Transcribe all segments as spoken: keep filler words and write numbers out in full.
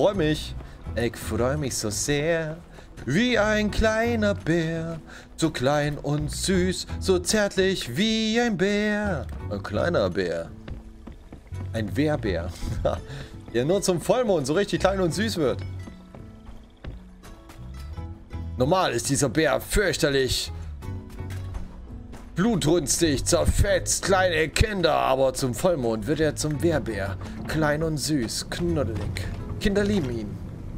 freu mich. Ich freu mich so sehr. Wie ein kleiner Bär. So klein und süß. So zärtlich wie ein Bär. Ein kleiner Bär. Ein Wehrbär. Der nur zum Vollmond so richtig klein und süß wird. Normal ist dieser Bär fürchterlich blutrünstig, zerfetzt kleine Kinder, aber zum Vollmond wird er zum Wehrbär. Klein und süß, knuddelig. Kinder lieben ihn.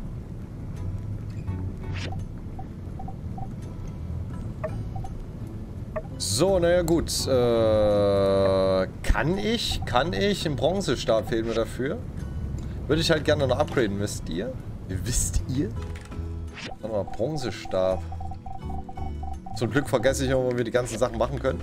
So, naja gut. Äh, kann ich, kann ich, ein Bronzestab fehlt mir dafür. Würde ich halt gerne noch upgraden, wisst ihr? Wisst ihr? Warte mal, Bronzestab. Zum Glück vergesse ich immer, wo wir die ganzen Sachen machen können.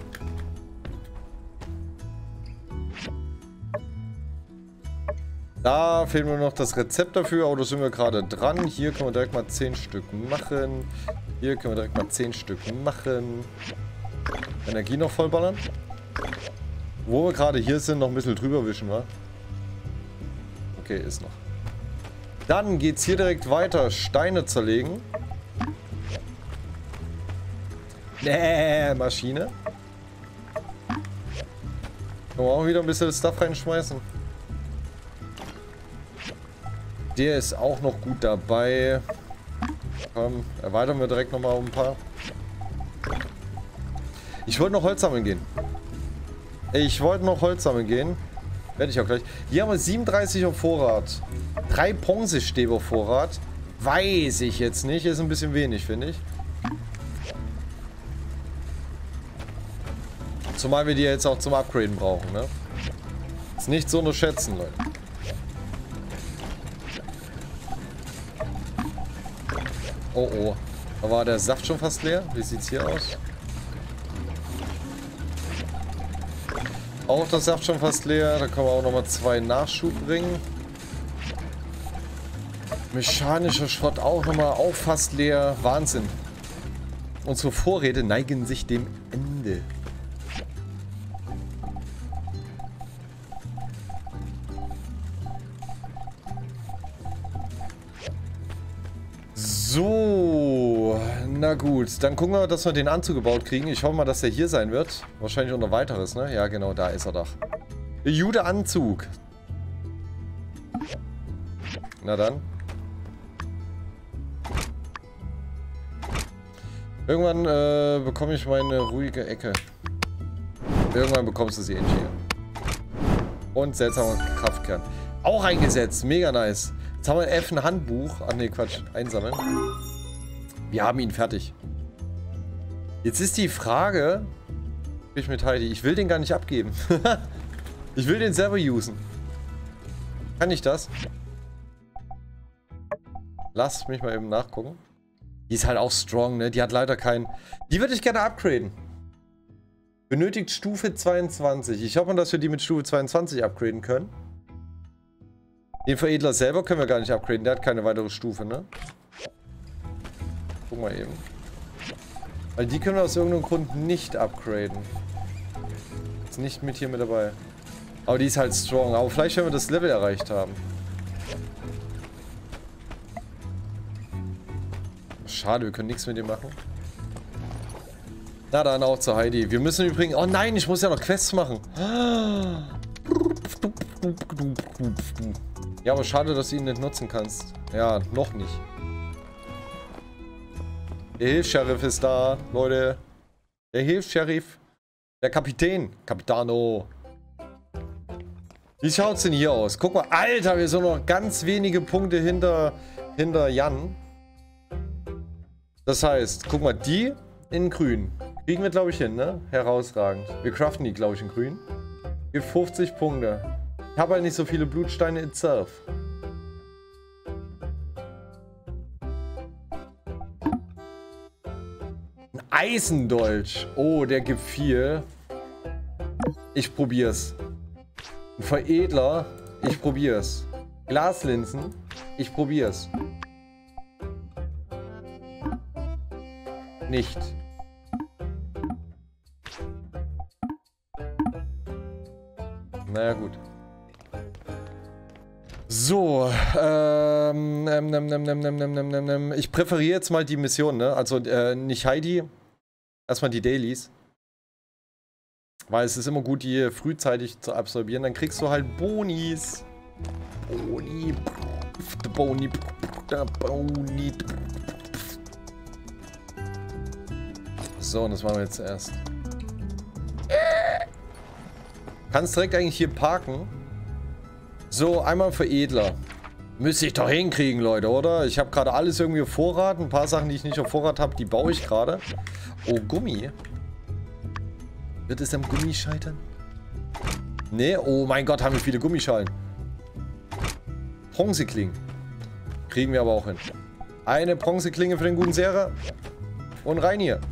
Da fehlt mir noch das Rezept dafür, aber da sind wir gerade dran. Hier können wir direkt mal zehn Stück machen. Hier können wir direkt mal zehn Stück machen. Energie noch vollballern. Wo wir gerade hier sind, noch ein bisschen drüber wischen, wa? Okay, ist noch. Dann geht's hier direkt weiter. Steine zerlegen. Nee, Maschine. Können wir auch wieder ein bisschen Stuff reinschmeißen. Der ist auch noch gut dabei. Komm, erweitern wir direkt nochmal um ein paar. Ich wollte noch Holz sammeln gehen. Ich wollte noch Holz sammeln gehen. Werde ich auch gleich. Hier haben wir siebenunddreißig auf Vorrat. Drei Bronzestäbe auf Vorrat. Weiß ich jetzt nicht. Ist ein bisschen wenig, finde ich. Zumal wir die jetzt auch zum Upgraden brauchen, ne? Ist nicht zu unterschätzen, Leute. Oh oh. Da war der Saft schon fast leer. Wie sieht's hier aus? Auch der Saft schon fast leer. Da können wir auch nochmal zwei Nachschub bringen. Mechanischer Schrott auch nochmal auch fast leer. Wahnsinn. Unsere Vorräte neigen sich dem Ende. So, na gut. Dann gucken wir, dass wir den Anzug gebaut kriegen. Ich hoffe mal, dass der hier sein wird. Wahrscheinlich auch noch weiteres, ne? Ja, genau, da ist er doch. Jude-Anzug. Na dann. Irgendwann äh, bekomme ich meine ruhige Ecke. Irgendwann bekommst du sie endlich hier. Und seltsamer Kraftkern. Auch eingesetzt. Mega nice. Jetzt haben wir F ein Handbuch. Ach ne, Quatsch. Einsammeln. Wir haben ihn fertig. Jetzt ist die Frage. Ich mit Heidi. Ich will den gar nicht abgeben. Ich will den selber usen. Kann ich das? Lass mich mal eben nachgucken. Die ist halt auch strong, ne? Die hat leider keinen... Die würde ich gerne upgraden. Benötigt Stufe zweiundzwanzig. Ich hoffe, dass wir die mit Stufe zweiundzwanzig upgraden können. Den Veredler selber können wir gar nicht upgraden. Der hat keine weitere Stufe, ne? Guck mal eben. Weil die können wir aus irgendeinem Grund nicht upgraden. Ist nicht mit hier mit dabei. Aber die ist halt strong. Aber vielleicht, wenn wir das Level erreicht haben. Schade, wir können nichts mit dem machen. Na dann auch zu Heidi. Wir müssen übrigens... Oh nein, ich muss ja noch Quests machen. Ja, aber schade, dass du ihn nicht nutzen kannst. Ja, noch nicht. Der Hilfs-Sheriff ist da, Leute. Der Hilfs-Sheriff. Der Kapitän. Capitano. Wie schaut's denn hier aus? Guck mal, Alter, wir sind noch ganz wenige Punkte hinter, hinter Jan. Das heißt, guck mal, die in grün. Kriegen wir, glaube ich, hin, ne? Herausragend. Wir craften die, glaube ich, in grün. Gibt fünfzig Punkte. Ich habe halt nicht so viele Blutsteine itself. Ein Eisendolch. Oh, der gibt viel. Ich probier's. Ein Veredler. Ich probier's. Glaslinsen. Ich probier's. Nicht. Naja, gut. So, ähm, ähm, ähm, ähm, ähm, ähm, ähm, ähm, ähm, ich präferiere jetzt mal die Mission, ne? Also äh, nicht Heidi, erstmal die Dailies. Weil es ist immer gut, die frühzeitig zu absolvieren, dann kriegst du halt Bonis. Boni, Boni, Boni. So, und das machen wir jetzt erst. Kannst direkt eigentlich hier parken. So, einmal Veredler. Müsste ich doch hinkriegen, Leute, oder? Ich habe gerade alles irgendwie auf Vorrat. Ein paar Sachen, die ich nicht auf Vorrat habe, die baue ich gerade. Oh, Gummi. Wird es am Gummi scheitern? Nee, oh mein Gott, haben wir viele Gummischalen. Bronzeklingen. Kriegen wir aber auch hin. Eine Bronzeklinge für den guten Serer. Und rein hier.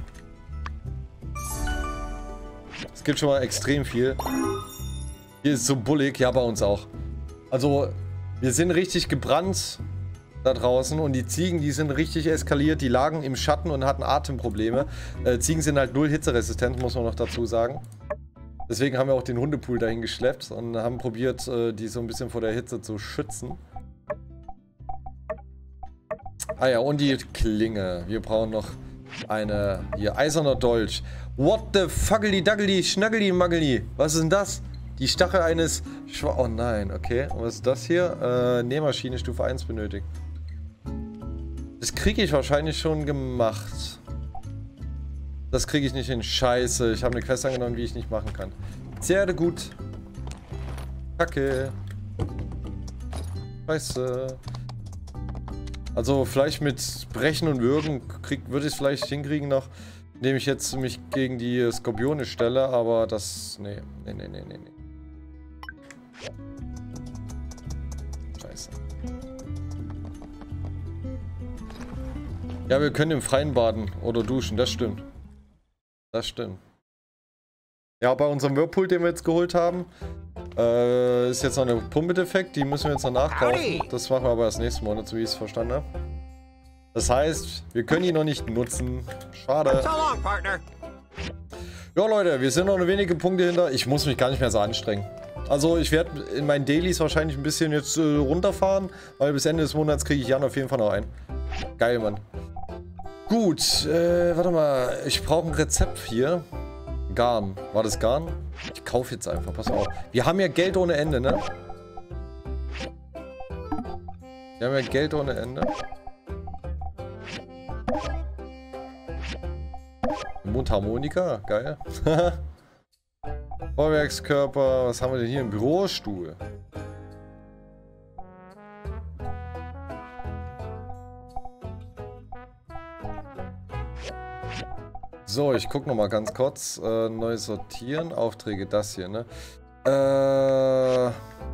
Es gibt schon mal extrem viel. Hier ist es so bullig, ja, bei uns auch. Also, wir sind richtig gebrannt da draußen und die Ziegen, die sind richtig eskaliert. Die lagen im Schatten und hatten Atemprobleme. Äh, Ziegen sind halt null hitzeresistent, muss man noch dazu sagen. Deswegen haben wir auch den Hundepool dahin geschleppt und haben probiert, äh, die so ein bisschen vor der Hitze zu schützen. Ah ja, und die Klinge. Wir brauchen noch eine, hier, eiserner Dolch. What the fuggly duggly schnuggly muggly? Was ist denn das? Die Stachel eines Schwa... Oh nein, okay. Und was ist das hier? Äh, Nähmaschine Stufe eins benötigt. Das kriege ich wahrscheinlich schon gemacht. Das kriege ich nicht hin. Scheiße. Ich habe eine Quest angenommen, die ich nicht machen kann. Sehr gut. Kacke. Scheiße. Also vielleicht mit Brechen und Würgen würde ich es vielleicht hinkriegen noch, indem ich jetzt mich gegen die Skorpione stelle, aber das... Nee, nee, nee, nee, nee. Scheiße. Ja, wir können im Freien baden oder duschen, das stimmt. Das stimmt. Ja, bei unserem Whirlpool, den wir jetzt geholt haben, äh, ist jetzt noch eine Pumpe-Defekt, die müssen wir jetzt noch nachkaufen. Das machen wir aber erst nächsten Monat, so wie ich es verstanden habe. Das heißt, wir können ihn noch nicht nutzen. Schade. Ja, Leute, wir sind noch eine wenige Punkte hinter. Ich muss mich gar nicht mehr so anstrengen. Also, ich werde in meinen Dailies wahrscheinlich ein bisschen jetzt äh, runterfahren, weil bis Ende des Monats kriege ich Jan auf jeden Fall noch ein. Geil, Mann. Gut, äh, warte mal. Ich brauche ein Rezept hier. Garn. War das Garn? Ich kaufe jetzt einfach, pass auf. Wir haben ja Geld ohne Ende, ne? Wir haben ja Geld ohne Ende. Mundharmonika, geil. Bauwerkskörper, was haben wir denn hier? Ein Bürostuhl. So, ich gucke noch mal ganz kurz. Äh, neu sortieren, Aufträge, das hier, ne? Äh,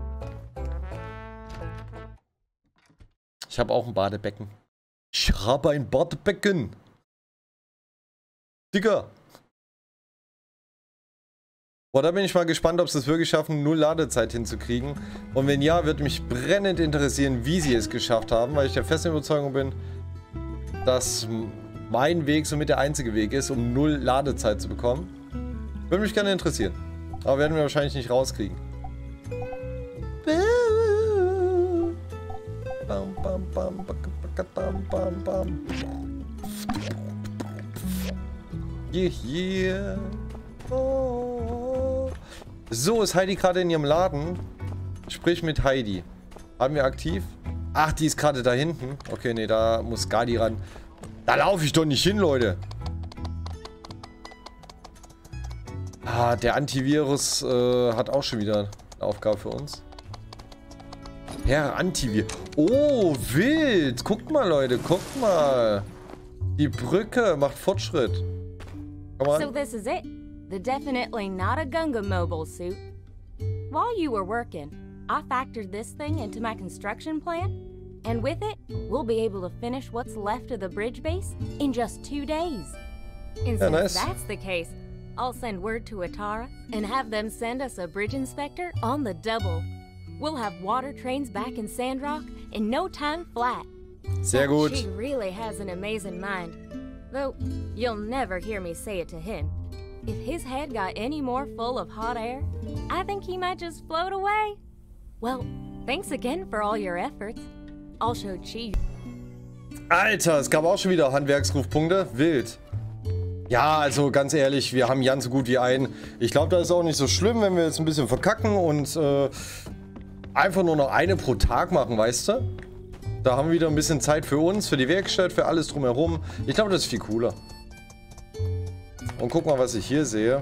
ich habe auch ein Badebecken. Ich habe ein Badebecken. Digga. Boah, da bin ich mal gespannt, ob sie es wirklich schaffen, null Ladezeit hinzukriegen. Und wenn ja, würde mich brennend interessieren, wie sie es geschafft haben, weil ich der festen Überzeugung bin, dass mein Weg somit der einzige Weg ist, um null Ladezeit zu bekommen. Würde mich gerne interessieren. Aber werden wir wahrscheinlich nicht rauskriegen. Bam, bam, bam, bam, bam, bam. Yeah, yeah. Oh. So, ist Heidi gerade in ihrem Laden? Sprich mit Heidi. Haben wir aktiv? Ach, die ist gerade da hinten. Okay, nee, da muss Gadi ran. Da laufe ich doch nicht hin, Leute. Ah, der Antivirus äh, hat auch schon wieder eine Aufgabe für uns. Herr Antivirus. Oh, wild. Guckt mal, Leute. Guckt mal. Die Brücke macht Fortschritt. Komm mal. So this is it. The definitely not a Gunga mobile suit. While you were working, I factored this thing into my construction plan. And with it, we'll be able to finish what's left of the bridge base in just two days. And Yeah, since nice. that's the case, I'll send word to Atara and have them send us a bridge inspector on the double. We'll have water trains back in Sandrock in no time flat. Sehr gut. She really has an amazing mind. Though, you'll never hear me say it to him. If his head got any more full of hot air, I think he might just float away. Well, Thanks again for all your efforts. I'll show Chi. Alter, es gab auch schon wieder Handwerksrufpunkte. Wild. Ja, also ganz ehrlich, wir haben ganz so gut wie einen. Ich glaube, das ist auch nicht so schlimm, wenn wir jetzt ein bisschen verkacken und äh, einfach nur noch eine pro Tag machen, weißt du? Da haben wir wieder ein bisschen Zeit für uns, für die Werkstatt, für alles drumherum. Ich glaube, das ist viel cooler. Und guck mal, was ich hier sehe.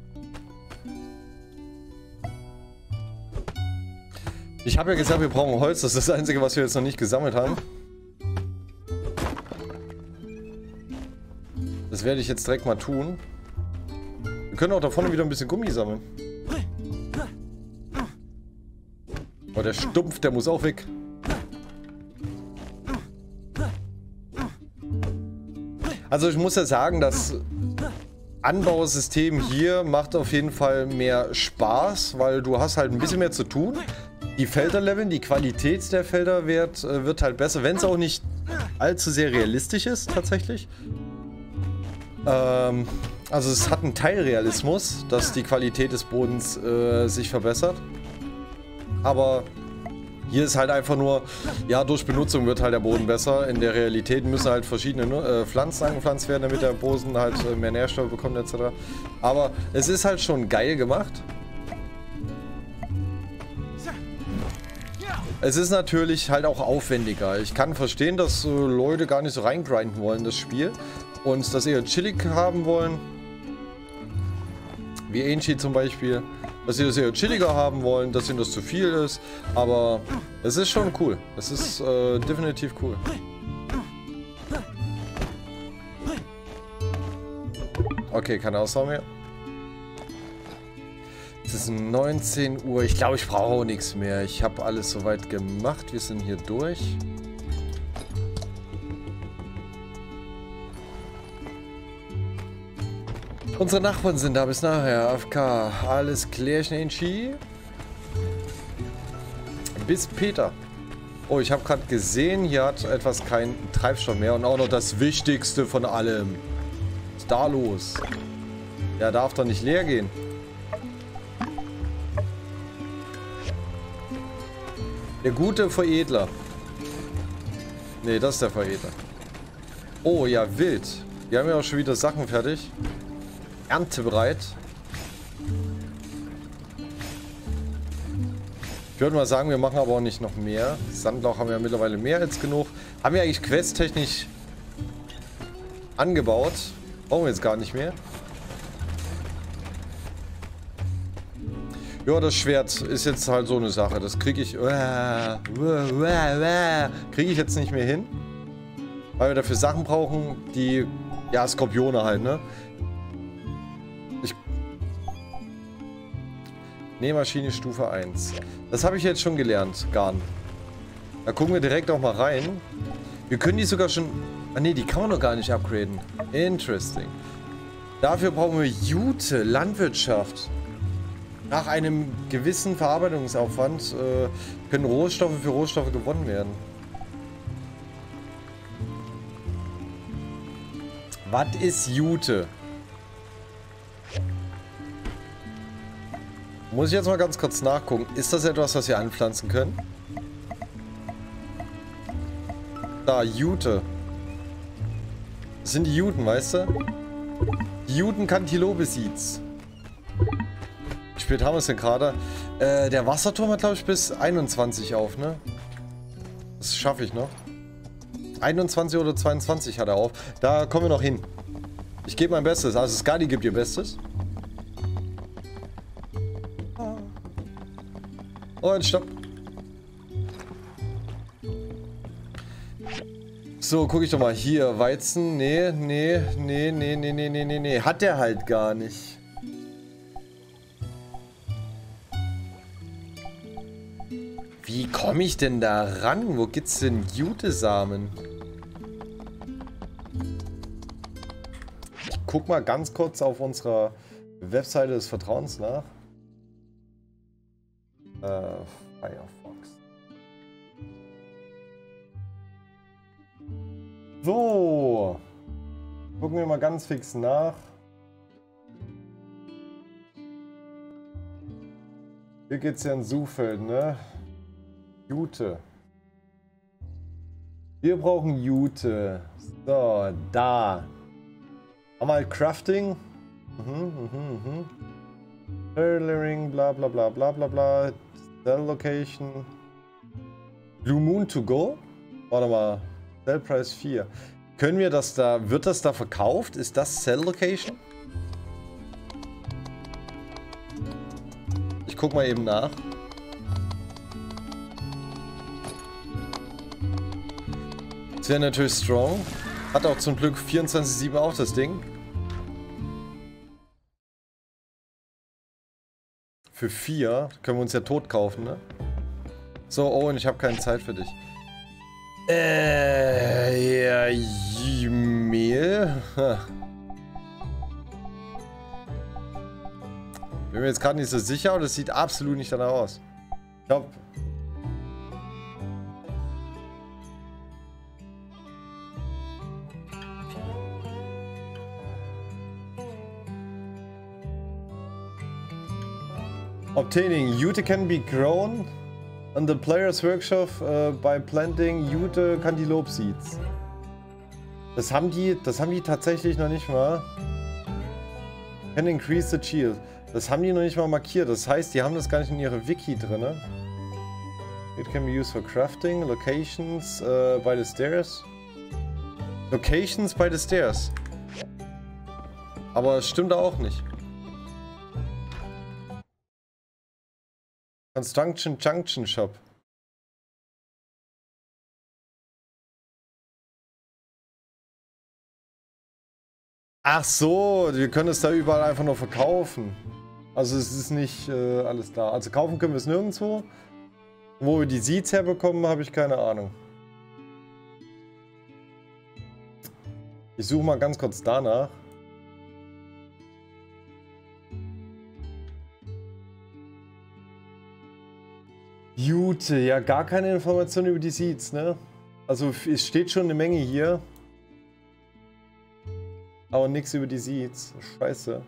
Ich habe ja gesagt, wir brauchen Holz. Das ist das Einzige, was wir jetzt noch nicht gesammelt haben. Das werde ich jetzt direkt mal tun. Wir können auch da vorne wieder ein bisschen Gummi sammeln. Aber der Stumpf, der muss auch weg. Also ich muss ja sagen, das Anbausystem hier macht auf jeden Fall mehr Spaß, weil du hast halt ein bisschen mehr zu tun. Die Felder leveln, die Qualität der Felder wird, wird halt besser, wenn es auch nicht allzu sehr realistisch ist, tatsächlich. Ähm, also es hat einen Teilrealismus, dass die Qualität des Bodens äh, sich verbessert. Aber hier ist halt einfach nur, ja, durch Benutzung wird halt der Boden besser. In der Realität müssen halt verschiedene äh, Pflanzen angepflanzt werden, damit der Boden halt äh, mehr Nährstoffe bekommt et cetera. Aber es ist halt schon geil gemacht. Es ist natürlich halt auch aufwendiger. Ich kann verstehen, dass äh, Leute gar nicht so reingrinden wollen, das Spiel. Und das eher chillig haben wollen. Wie Angie zum Beispiel. Dass sie das eher chilliger haben wollen, dass ihnen das zu viel ist. Aber es ist schon cool. Es ist äh, definitiv cool. Okay, keine Ausdauer mehr. Es ist neunzehn Uhr. Ich glaube, ich brauche auch nichts mehr. Ich habe alles soweit gemacht. Wir sind hier durch. Unsere Nachbarn sind da bis nachher. A F K. Alles klärchen, Angie. Bis Peter. Oh, ich habe gerade gesehen, hier hat etwas keinen Treibstoff mehr. Und auch noch das Wichtigste von allem. Was ist da los? Der darf doch nicht leer gehen. Der gute Veredler. Ne, das ist der Veredler. Oh ja, wild. Wir haben ja auch schon wieder Sachen fertig. Erntebereit. Ich würde mal sagen, wir machen aber auch nicht noch mehr. Sandlauch haben wir ja mittlerweile mehr als genug. Haben wir eigentlich questtechnisch angebaut. Brauchen wir jetzt gar nicht mehr. Ja, das Schwert ist jetzt halt so eine Sache. Das kriege ich... Kriege ich jetzt nicht mehr hin. Weil wir dafür Sachen brauchen, die... Ja, Skorpione halt, ne? Ich... Nähmaschine Stufe eins. Das habe ich jetzt schon gelernt, Garn. Da gucken wir direkt auch mal rein. Wir können die sogar schon... Ah ne, die kann man noch gar nicht upgraden. Interesting. Dafür brauchen wir Jute, Landwirtschaft. Nach einem gewissen Verarbeitungsaufwand äh, können Rohstoffe für Rohstoffe gewonnen werden. Was ist Jute? Muss ich jetzt mal ganz kurz nachgucken. Ist das etwas, was wir anpflanzen können? Da, Jute. Das sind die Juten, weißt du? Die Juten Cantilope Seeds. Wie spät haben wir es denn gerade? Äh, der Wasserturm hat, glaube ich, bis einundzwanzig auf, ne? Das schaffe ich noch. einundzwanzig oder zweiundzwanzig hat er auf. Da kommen wir noch hin. Ich gebe mein Bestes. Also Skadi gibt ihr Bestes. Und stopp. So, gucke ich doch mal hier. Weizen. Nee, nee, nee, nee, nee, nee, nee, nee, nee. Hat der halt gar nicht. Wie komme ich denn da ran? Wo gibt's denn Jute-Samen? Ich guck mal ganz kurz auf unserer Webseite des Vertrauens nach. Äh, Firefox. So. Gucken wir mal ganz fix nach. Hier geht's ja in Suchfeld, ne? Jute. Wir brauchen Jute. So, da. Haben wir halt Crafting. Mhm, mhm, mhm. Tailoring, bla bla bla bla bla bla. Sell Location. Blue Moon to go. Warte mal. Sell Price vier. Können wir das da, wird das da verkauft? Ist das Sell Location? Ich guck mal eben nach. Das wäre natürlich strong. Hat auch zum Glück vierundzwanzig sieben auch das Ding. Für vier können wir uns ja tot kaufen, ne? So, Owen, ich habe keine Zeit für dich. Äh, ja, Mehl. Bin mir jetzt gerade nicht so sicher, aber das sieht absolut nicht danach aus. Ich glaube... Obtaining Jute can be grown on the player's workshop uh, by planting Jute Cantaloupe Seeds. Das haben die, das haben die tatsächlich noch nicht mal. Can increase the shield. Das haben die noch nicht mal markiert. Das heißt, die haben das gar nicht in ihre Wiki drin. It can be used for crafting. Locations uh, by the stairs. Locations by the stairs. Aber es stimmt auch nicht. Construction Junction Shop. Ach so, wir können es da überall einfach nur verkaufen. Also es ist nicht äh, alles da. Also kaufen können wir es nirgendwo. Wo wir die Seeds herbekommen, habe ich keine Ahnung. Ich suche mal ganz kurz danach. Jute, ja, gar keine Information über die Seeds, ne? Also es steht schon eine Menge hier. Aber nichts über die Seeds. Scheiße.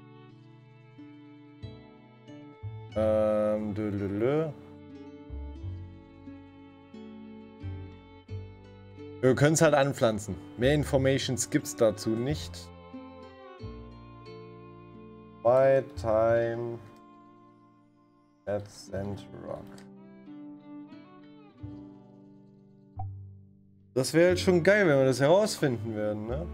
Ähm, dödödö. Wir können es halt anpflanzen. Mehr Informations gibt es dazu nicht. By time at Sandrock. Das wäre halt schon geil, wenn wir das herausfinden werden, ne?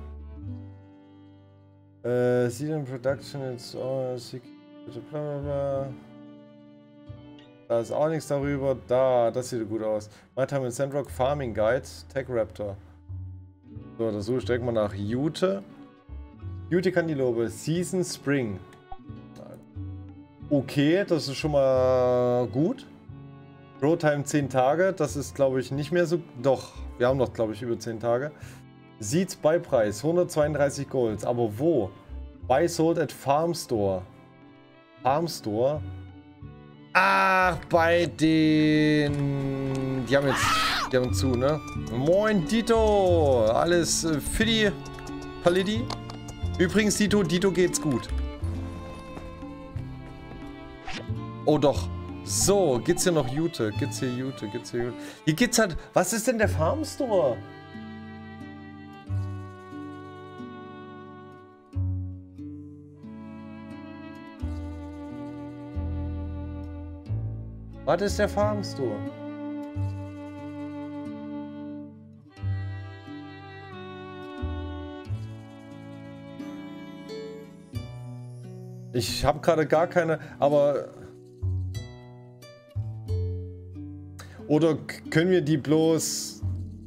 Äh, Seed in Production, it's all bla bla bla. Da ist auch nichts darüber. Da, das sieht gut aus. My Time in Sandrock, Farming Guide, Tech Raptor. So, da suche ich direkt mal nach Jute. Jute Cantaloupe, Season Spring. Okay, das ist schon mal gut. Grow Time zehn Tage, das ist glaube ich nicht mehr so... Doch, wir haben noch glaube ich über zehn Tage. Seeds Beipreis, hundertzweiunddreißig Golds. Aber wo? Buy sold at Farm Store. Farm Store? Ach, bei den... Die haben jetzt... Die haben zu, ne? Moin, Dito! Alles äh, für die Palidi. Übrigens, Dito, Dito geht's gut. Oh doch. So, gibt's hier noch Jute? Gibt's hier Jute? Gibt's hier Jute? Hier gibt's halt... Was ist denn der Farm Store? Was ist der Farm Store? Ich habe gerade gar keine, aber... Oder können wir die bloß...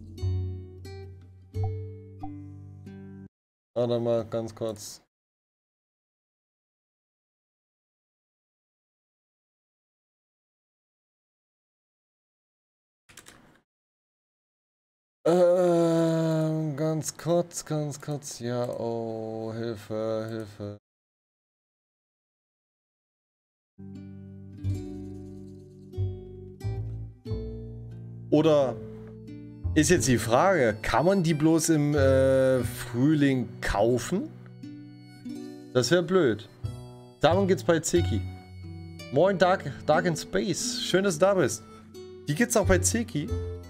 Warte mal, ganz kurz. Ähm, ganz kurz, ganz kurz. Ja, oh, Hilfe, Hilfe. Oder ist jetzt die Frage, kann man die bloß im äh, Frühling kaufen? Das wäre blöd. Darum geht's bei Zeki. Moin Dark, Dark in Space. Schön, dass du da bist. Die gibt's auch bei Zeki.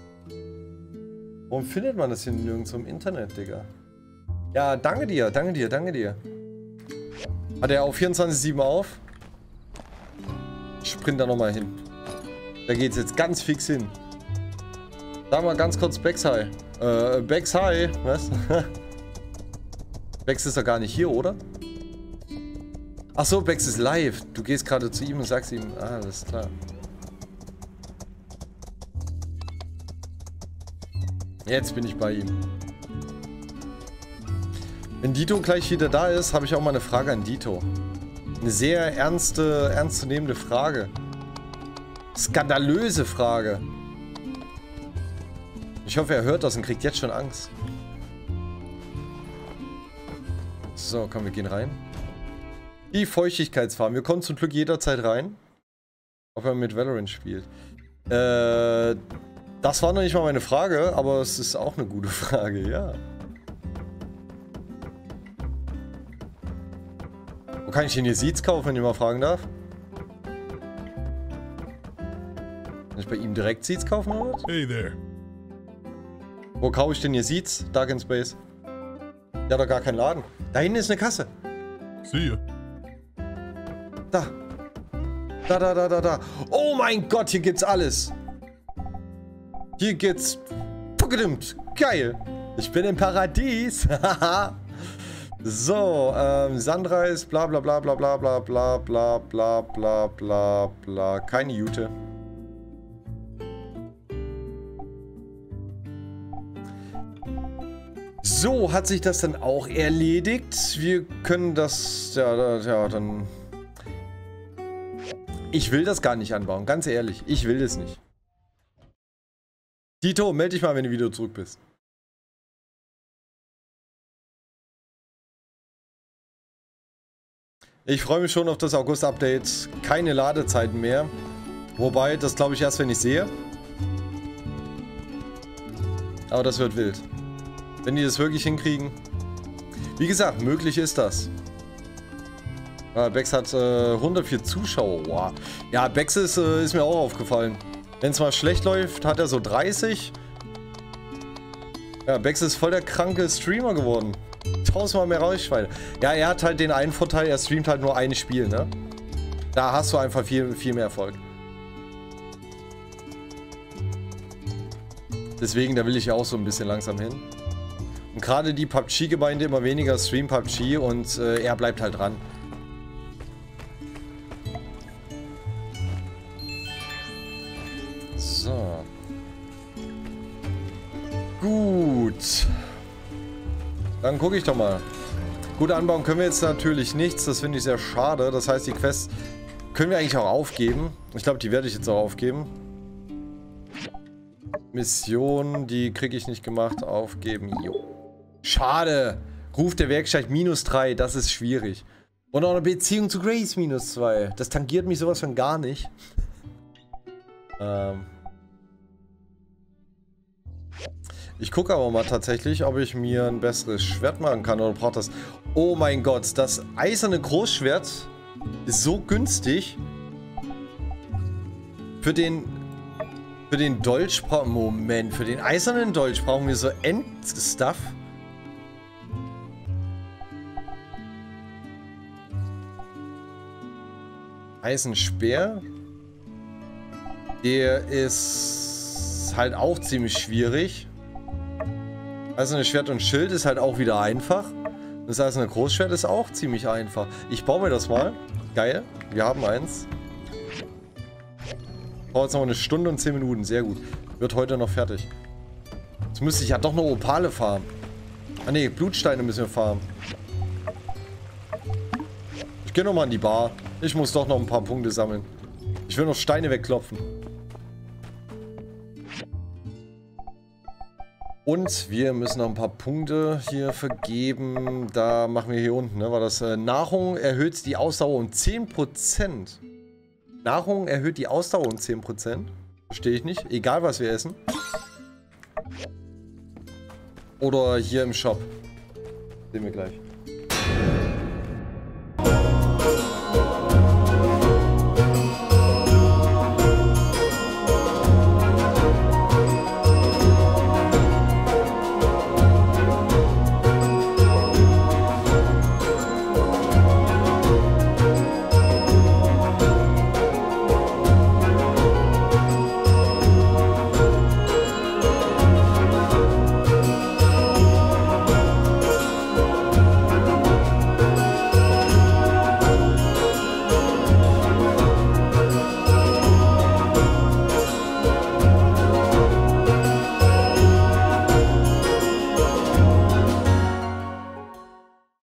Warum findet man das hier nirgendwo im Internet, Digga? Ja, danke dir, danke dir, danke dir. Hat er auch vierundzwanzig sieben auf? Ich sprint da nochmal hin. Da geht's jetzt ganz fix hin. Sag mal ganz kurz Bex Hi. Äh, Bex Hi. Was? Bex ist doch gar nicht hier, oder? Ach so, Bex ist live. Du gehst gerade zu ihm und sagst ihm, ah, das ist klar. Jetzt bin ich bei ihm. Wenn Dito gleich wieder da ist, habe ich auch mal eine Frage an Dito. Eine sehr ernste, ernstzunehmende Frage. Skandalöse Frage. Ich hoffe, er hört das und kriegt jetzt schon Angst. So, komm, wir gehen rein. Die Feuchtigkeitsfarm. Wir kommen zum Glück jederzeit rein. Ob er mit Valorant spielt. Äh, das war noch nicht mal meine Frage, aber es ist auch eine gute Frage, ja. Wo kann ich denn hier Seeds kaufen, wenn ich mal fragen darf? Kann ich bei ihm direkt Seeds kaufen oder was? Hey there. Wo kaufe ich denn hier Seeds? Dark in Space. Der hat doch gar keinen Laden. Da hinten ist eine Kasse. See ya. Da. Da, da, da, da, da. Oh mein Gott, hier gibt's alles. Hier gibt's... Geil. Ich bin im Paradies. So, ähm, Sandreis, bla bla bla bla bla bla bla bla bla bla bla bla. Keine Jute. So, hat sich das dann auch erledigt. Wir können das... Ja, ja, dann... Ich will das gar nicht anbauen, ganz ehrlich. Ich will das nicht. Dito, melde dich mal, wenn du wieder zurück bist. Ich freue mich schon auf das August-Update. Keine Ladezeiten mehr. Wobei, das glaube ich erst, wenn ich sehe. Aber das wird wild. Wenn die das wirklich hinkriegen. Wie gesagt, möglich ist das. Ah, Bex hat äh, hundertvier Zuschauer. Wow. Ja, Bex ist, äh, ist mir auch aufgefallen. Wenn es mal schlecht läuft, hat er so dreißig. Ja, Bex ist voll der kranke Streamer geworden. Tausendmal mehr Reichweite. Ja, er hat halt den einen Vorteil, er streamt halt nur ein Spiel, ne? Da hast du einfach viel, viel mehr Erfolg. Deswegen, da will ich ja auch so ein bisschen langsam hin. Und gerade die P U B G-Gemeinde immer weniger streamt P U B G und äh, er bleibt halt dran. So. Gut. Dann gucke ich doch mal. Gut, anbauen können wir jetzt natürlich nichts. Das finde ich sehr schade. Das heißt, die Quest können wir eigentlich auch aufgeben. Ich glaube, die werde ich jetzt auch aufgeben. Mission, die kriege ich nicht gemacht. Aufgeben. Jo. Schade. Ruf der Werkstatt minus drei. Das ist schwierig. Und auch eine Beziehung zu Grace minus zwei. Das tangiert mich sowas von gar nicht. ähm... Ich gucke aber mal tatsächlich, ob ich mir ein besseres Schwert machen kann oder braucht das... Oh mein Gott, das eiserne Großschwert ist so günstig. Für den... Für den Dolch... Moment, für den eisernen Dolch brauchen wir so Endstuff. Eisenspeer. Der ist halt auch ziemlich schwierig. Also eine Schwert und Schild ist halt auch wieder einfach. Das heißt, eine Großschwert ist auch ziemlich einfach. Ich baue mir das mal. Geil. Wir haben eins. Ich brauche jetzt noch eine Stunde und zehn Minuten. Sehr gut. Wird heute noch fertig. Jetzt müsste ich ja doch noch Opale farmen. Ah ne, Blutsteine müssen wir farmen. Ich gehe nochmal an die Bar. Ich muss doch noch ein paar Punkte sammeln. Ich will noch Steine wegklopfen. Und wir müssen noch ein paar Punkte hier vergeben. Da machen wir hier unten, ne? War das äh, Nahrung erhöht die Ausdauer um zehn Prozent. Nahrung erhöht die Ausdauer um zehn Prozent. Verstehe ich nicht. Egal, was wir essen. Oder hier im Shop. Sehen wir gleich.